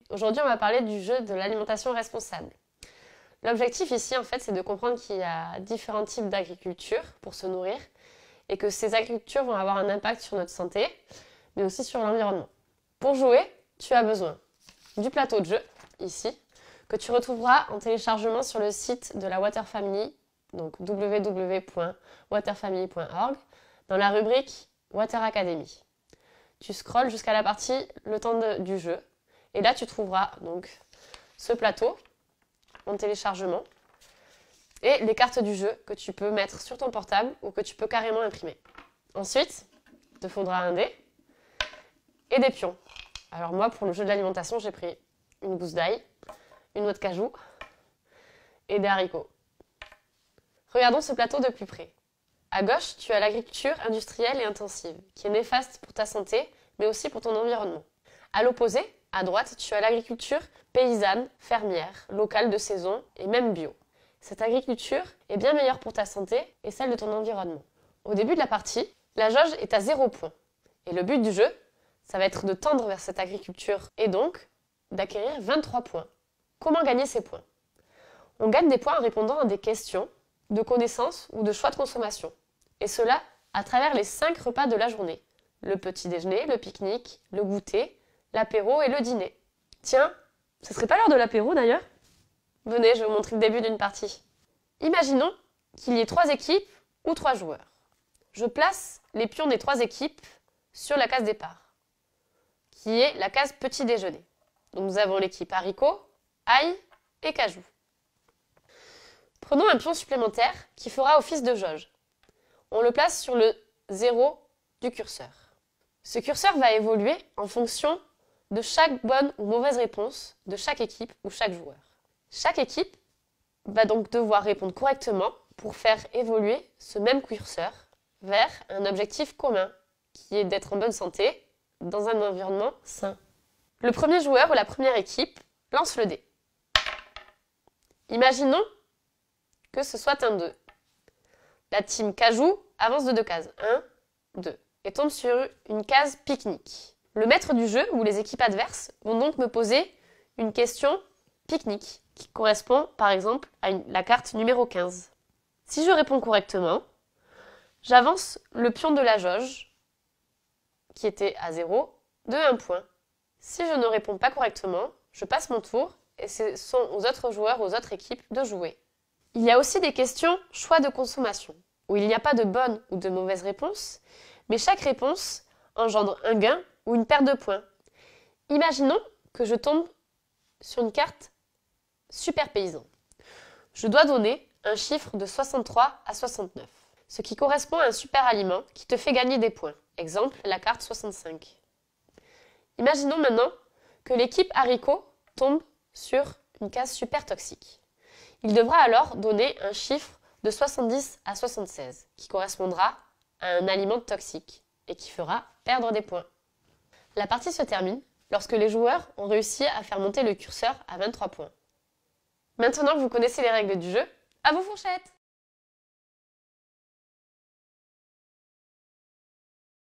Aujourd'hui, on va parler du jeu de l'alimentation responsable. L'objectif ici, en fait, c'est de comprendre qu'il y a différents types d'agriculture pour se nourrir et que ces agricultures vont avoir un impact sur notre santé, mais aussi sur l'environnement. Pour jouer, tu as besoin du plateau de jeu, ici, que tu retrouveras en téléchargement sur le site de la Water Family, donc www.waterfamily.org, dans la rubrique Water Academy. Tu scrolles jusqu'à la partie le temps du jeu, et là tu trouveras donc ce plateau en téléchargement et les cartes du jeu que tu peux mettre sur ton portable ou que tu peux carrément imprimer. Ensuite, il te faudra un dé et des pions. Alors moi, pour le jeu de l'alimentation, j'ai pris une gousse d'ail, une noix de cajou et des haricots. Regardons ce plateau de plus près. À gauche, tu as l'agriculture industrielle et intensive, qui est néfaste pour ta santé, mais aussi pour ton environnement. À l'opposé, à droite, tu as l'agriculture paysanne, fermière, locale de saison et même bio. Cette agriculture est bien meilleure pour ta santé et celle de ton environnement. Au début de la partie, la jauge est à 0 point. Et le but du jeu, ça va être de tendre vers cette agriculture et donc d'acquérir 23 points. Comment gagner ces points? On gagne des points en répondant à des questions de connaissances ou de choix de consommation. Et cela à travers les 5 repas de la journée. Le petit déjeuner, le pique-nique, le goûter, l'apéro et le dîner. Tiens, ce serait pas l'heure de l'apéro d'ailleurs? Venez, je vais vous montrer le début d'une partie. Imaginons qu'il y ait 3 équipes ou 3 joueurs. Je place les pions des 3 équipes sur la case départ, qui est la case petit déjeuner. Donc nous avons l'équipe haricot, ail et cajou. Prenons un pion supplémentaire qui fera office de jauge. On le place sur le 0 du curseur. Ce curseur va évoluer en fonction de chaque bonne ou mauvaise réponse de chaque équipe ou chaque joueur. Chaque équipe va donc devoir répondre correctement pour faire évoluer ce même curseur vers un objectif commun, qui est d'être en bonne santé dans un environnement sain. Le premier joueur ou la première équipe lance le dé. Imaginons que ce soit un 2. La team cajou avance de 2 cases. 1, 2. Et tombe sur une case pique-nique. Le maître du jeu ou les équipes adverses vont donc me poser une question pique-nique qui correspond par exemple à la carte numéro 15. Si je réponds correctement, j'avance le pion de la jauge qui était à 0 de 1 point. Si je ne réponds pas correctement, je passe mon tour et ce sont aux autres joueurs, aux autres équipes de jouer. Il y a aussi des questions choix de consommation, où il n'y a pas de bonne ou de mauvaise réponse, mais chaque réponse engendre un gain ou une perte de points. Imaginons que je tombe sur une carte super paysan. Je dois donner un chiffre de 63 à 69, ce qui correspond à un super aliment qui te fait gagner des points. Exemple, la carte 65. Imaginons maintenant que l'équipe haricot tombe sur une case super toxique. Il devra alors donner un chiffre de 70 à 76, qui correspondra à un aliment toxique et qui fera perdre des points. La partie se termine lorsque les joueurs ont réussi à faire monter le curseur à 23 points. Maintenant que vous connaissez les règles du jeu, à vos fourchettes!